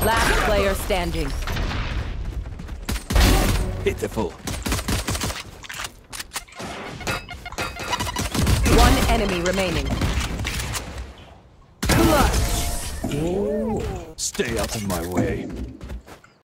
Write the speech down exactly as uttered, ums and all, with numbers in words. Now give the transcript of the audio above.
Last player standing. Pitiful. One enemy remaining. Clutch. Stay out of my way.